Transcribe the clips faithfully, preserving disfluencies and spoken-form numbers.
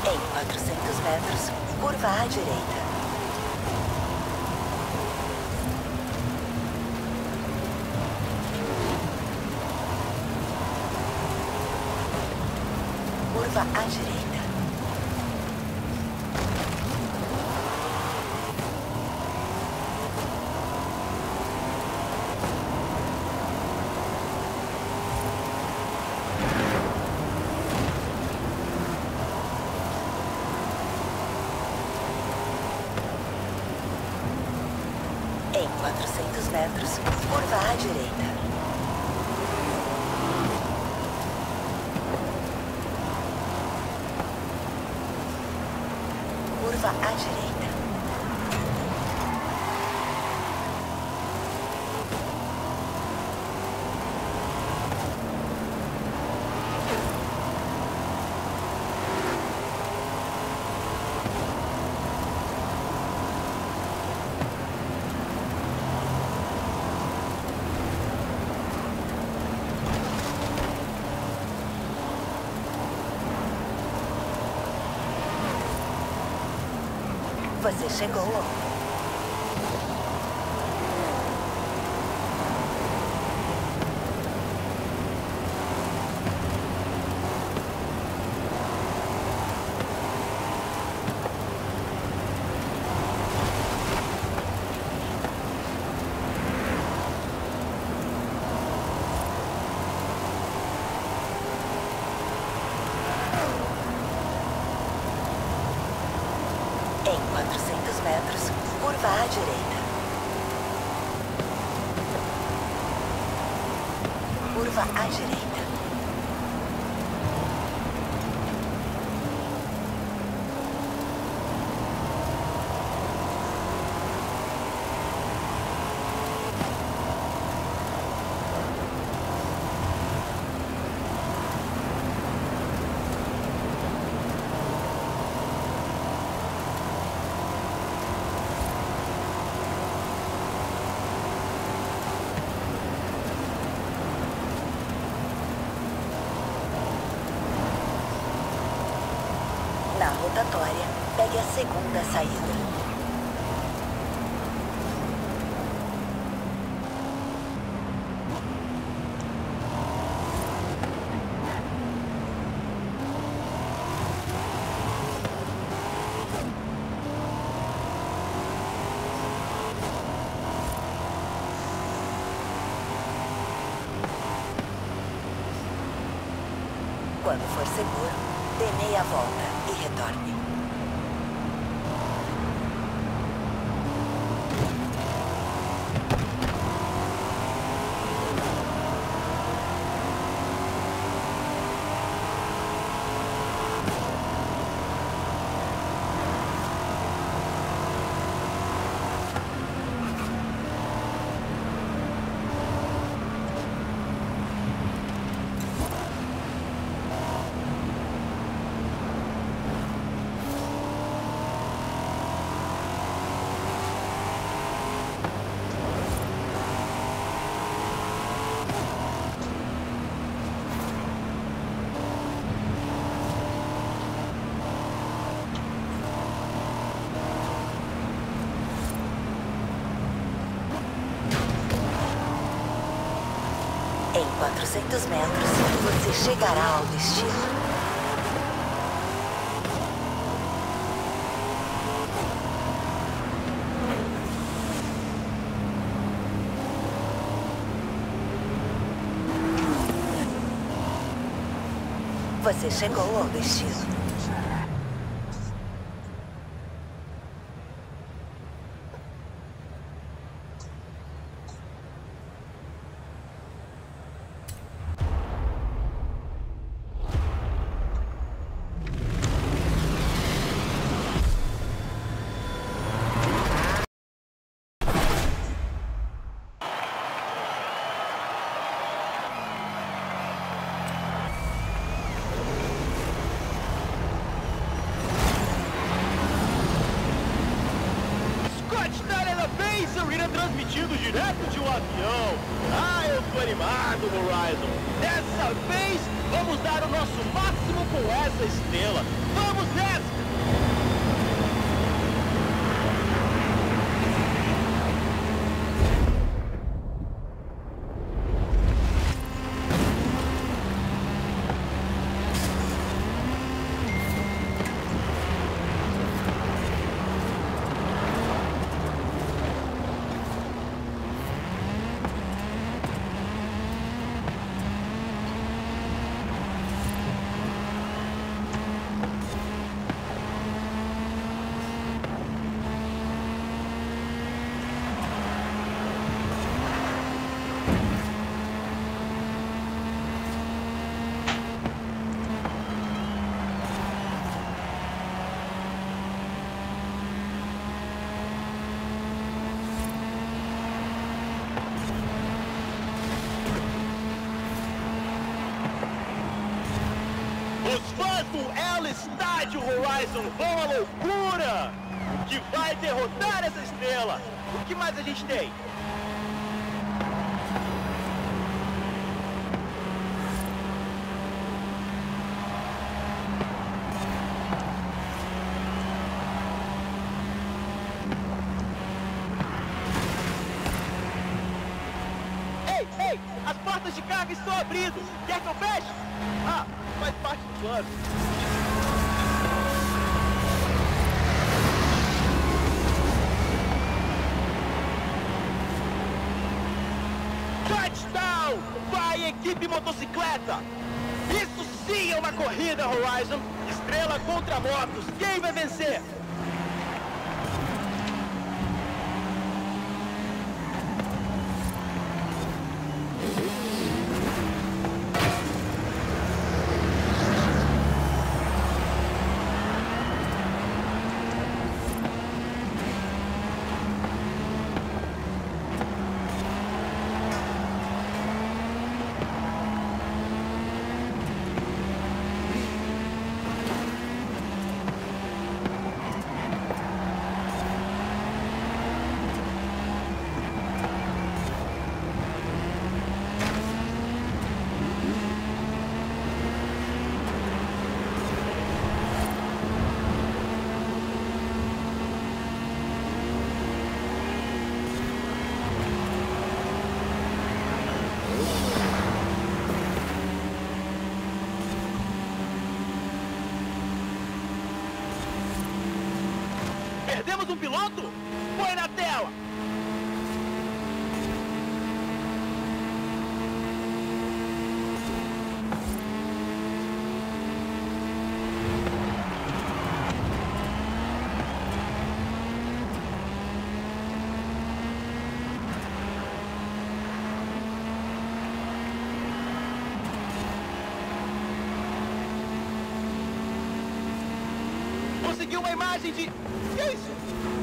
Em quatrocentos metros, curva à direita. Curva à direita. Em quatrocentos metros, curva à direita. Curva à direita. Você chegou. Em quatrocentos metros, curva à direita. Curva à direita. Na rotatória, pegue a segunda saída. Quando for seguro, dê meia volta e retorne. Em quatrocentos metros, você chegará ao destino. Você chegou ao destino. Transmitindo direto de um avião. Ah, eu tô animado, Horizon. Dessa vez, vamos dar o nosso máximo com essa. essa estrela. Vamos nessa! Os fãs do L Estádio Horizon vão à loucura! O que vai derrotar essa estrela? O que mais a gente tem? Ei, ei! As portas de carga estão abrindo! Quer que eu feche? Ah, faz parte do plano. Touchdown! Vai, equipe motocicleta! Isso sim é uma corrida, Horizon! Estrela contra motos! Quem vai vencer? Perdemos um piloto? Põe na tela! Consegui uma imagem de... Que é isso?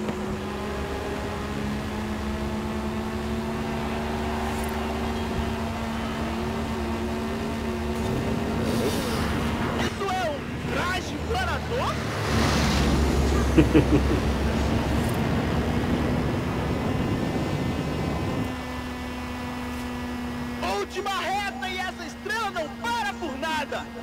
Isso é um traje planador? Última reta e essa estrela não para por nada!